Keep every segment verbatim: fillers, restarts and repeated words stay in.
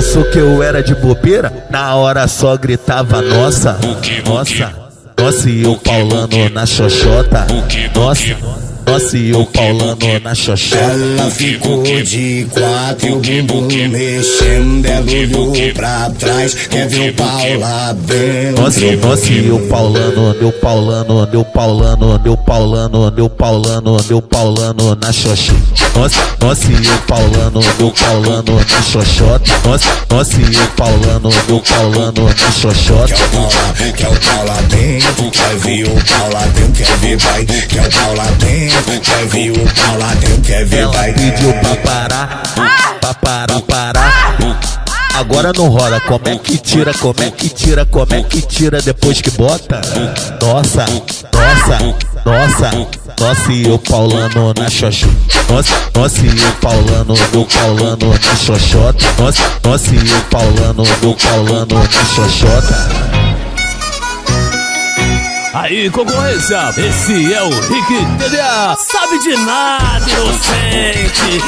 Pensou que eu era de bobeira? Na hora só gritava nossa, nossa, nossa, e o Paulano na xoxota, nossa, nossa, e o Paulano na xoxota. Ela ficou de quatro e o bumbum mexendo, ela olhou pra trás, quer ver o pau lá dentro. Nossa, nossa, e o Paulano, meu Paulano, meu Paulano, meu Paulano, meu Paulano, meu Paulano na xoxota. Nossa, nossa, e o Paulano, meu Paulano na xoxota. Nossa, nossa, e o Paulano, meu Paulano na xoxota. Quer o pau lá, quer o pau lá dentro, quer ver o pau lá dentro, quer ver vai, quer o pau lá dentro, quer ver o pau lá dentro, quer ver Ela vai. pediu pra parar, pra parar, parar. Agora não rola, como é que tira, como é que tira, como é que tira depois que bota? Nossa, nossa, nossa, nossa, e o Paulano na xoxota. Nossa, nossa, e o Paulano, meu Paulano na xoxota. Nossa, nossa, e o Paulano, meu Paulano na xoxota. Aí, concorrência, esse é o Rick T D A, sabe de nada, inocente.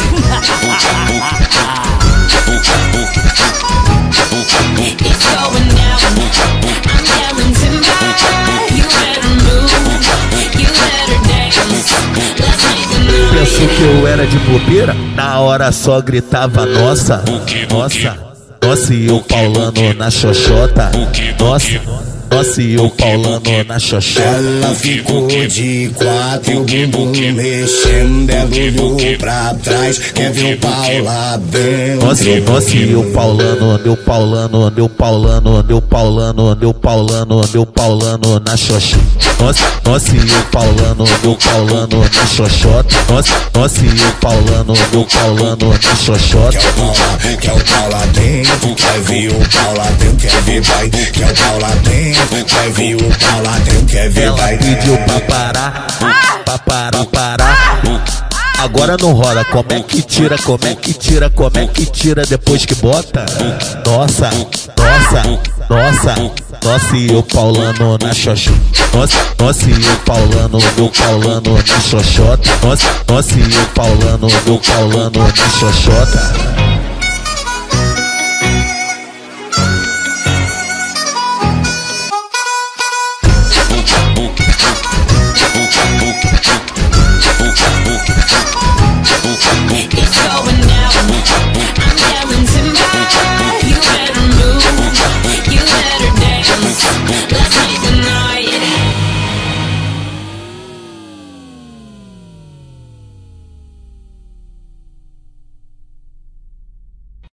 It's going down, I'm yelling timber. You better move, you better dance. Let's make a move. Pensou que eu era de bobeira? Na hora só gritava nossa, nossa, nossa, e o Paulano na xoxota. Nossa, nossa, e o Paulano na xoxota. Ela ficou de quatro e o bumbum mexendo, ela olhou pra trás, quer ver o pau lá dentro. Nossa, nossa, e o Paulano, meu Paulano, meu Paulano, meu Paulano, meu Paulano, meu Paulano na xoxota. Nossa, nossa, e o Paulano, meu Paulano na xoxota. Nossa, nossa, e o Paulano, meu Paulano na xoxota. Quer o pau lá, quer o pau lá dentro, quer ver o pau lá dentro, quer ver vai, quer o pau lá dentro, quer ver o pau lá dentro, quer ver Ela vai. pediu pra parar, pra parar, parar. Agora não rola, como é que tira, como é que tira, como é que tira depois que bota? Nossa, nossa, nossa, nossa, e o Paulano na xoxota. Nossa, nossa, e o Paulano, meu Paulano na xoxota. Nossa, nossa, e o Paulano, meu Paulano na xoxota.